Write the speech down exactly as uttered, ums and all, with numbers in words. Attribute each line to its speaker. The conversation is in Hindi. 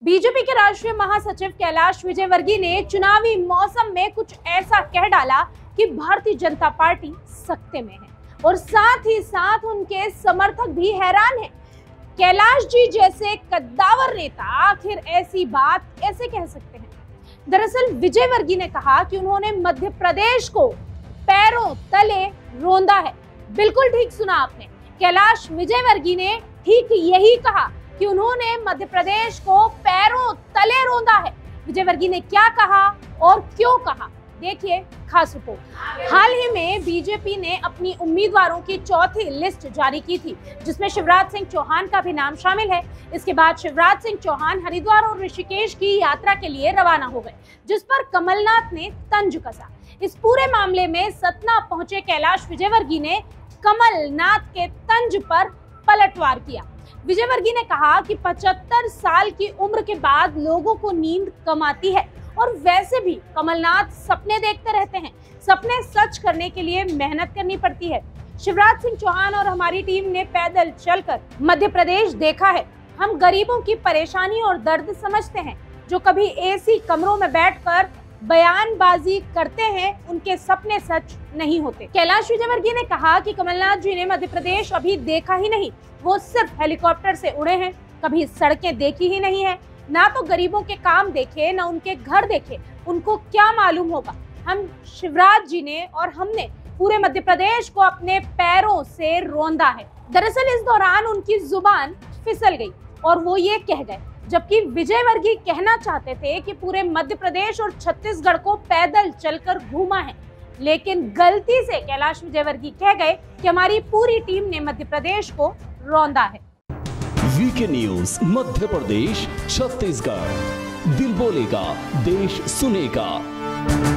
Speaker 1: बीजेपी के राष्ट्रीय महासचिव कैलाश विजयवर्गीय ने चुनावी मौसम में कुछ ऐसा कह डाला कि भारतीय जनता पार्टी सकते में है और साथ ही साथ उनके समर्थक भी हैरान हैं। कैलाश जी जैसे कद्दावर नेता आखिर ऐसी बात कैसे कह सकते हैं? दरअसल विजयवर्गीय ने कहा कि उन्होंने मध्य प्रदेश को पैरों तले रौंदा है। बिल्कुल ठीक सुना आपने, कैलाश विजयवर्गीय ने ठीक यही कहा कि उन्होंने मध्य प्रदेश को पैरों तले रौंदा है। विजयवर्गीय ने क्या कहा और क्यों कहा, देखिए खास रिपोर्ट। हाल ही में बीजेपी ने अपनी उम्मीदवारों की चौथी लिस्ट जारी की थी, जिसमें शिवराज सिंह चौहान का भी नाम शामिल है। इसके बाद शिवराज सिंह चौहान हरिद्वार और ऋषिकेश की यात्रा के लिए रवाना हो गए, जिस पर कमलनाथ ने तंज कसा। इस पूरे मामले में सतना पहुंचे कैलाश विजयवर्गीय ने कमलनाथ के तंज पर पलटवार किया। विजयवर्गीय ने कहा कि पचहत्तर साल की उम्र के बाद लोगों को नींद कम आती है और वैसे भी कमलनाथ सपने देखते रहते हैं। सपने सच करने के लिए मेहनत करनी पड़ती है। शिवराज सिंह चौहान और हमारी टीम ने पैदल चलकर मध्य प्रदेश देखा है। हम गरीबों की परेशानी और दर्द समझते हैं। जो कभी एसी कमरों में बैठकर बयानबाजी करते हैं, उनके सपने सच नहीं होते। कैलाश विजयवर्गीय ने कहा कि कमलनाथ जी ने मध्य प्रदेश अभी देखा ही नहीं, वो सिर्फ हेलीकॉप्टर से उड़े हैं, कभी सड़कें देखी ही नहीं है, ना तो गरीबों के काम देखे, ना उनके घर देखे। उनको क्या मालूम होगा। हम शिवराज जी ने और हमने पूरे मध्य प्रदेश को अपने पैरों से रौंदा है। दरअसल इस दौरान उनकी जुबान फिसल गई और वो ये कह गए, जबकि विजयवर्गीय कहना चाहते थे कि पूरे मध्य प्रदेश और छत्तीसगढ़ को पैदल चलकर घूमा है, लेकिन गलती से कैलाश विजयवर्गीय कह गए कि हमारी पूरी टीम ने मध्य प्रदेश को रौंदा है।
Speaker 2: वीके न्यूज मध्य प्रदेश छत्तीसगढ़, दिल बोलेगा, देश सुनेगा।